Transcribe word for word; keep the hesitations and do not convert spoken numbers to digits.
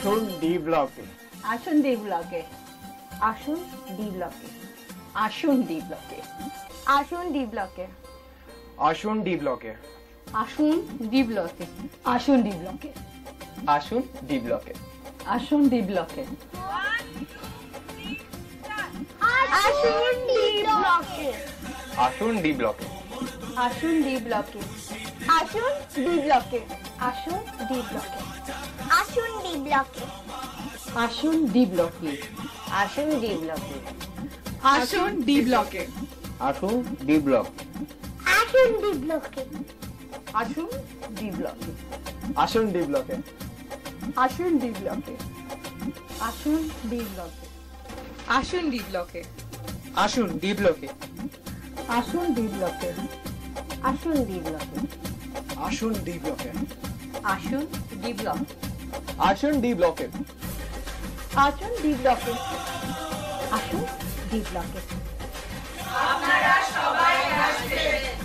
আসুন ডি ব্লকে। আসুন ডি ব্লকে। আসুন ডি ব্লকে। আসুন ডি ব্লকে। আসুন ডি ব্লকে। আসুন ডি ব্লকে। আসুন ডি ব্লকে। আসুন ডি ব্লকে। আসুন ডি ব্লকে। আসুন ডি ব্লকে। আসুন ডি ব্লকে। আসুন ডি ব্লকে। আসুন ডি ব্লকে। আসুন ডি ব্লকে। আসুন ডি ব্লকে। আসুন ডি ব্লকে। আসুন ডি ব্লকে। আসুন ডি ব্লকে। আসুন ডি ব্লকে। আসুন ডি ব্লক। আসুন ডি ব্লকে। আসুন ডি ব্লকে। আসুন ডি ব্লকে। আসুন ডি ব্লকে। আসুন ডি ব্লকে। আসুন ডি ব্লকে। আসুন ডি ব্লকে। আসুন ডি ব্লকে। আসুন ডি ব্লকে। আসুন ডি ব্লকে। আসুন ডি ব্লক। আসুন ডি ব্লকে। আসুন ডি ব্লকে। আসুন ডি ব্লকে। আপনারা সবাই আসবেন।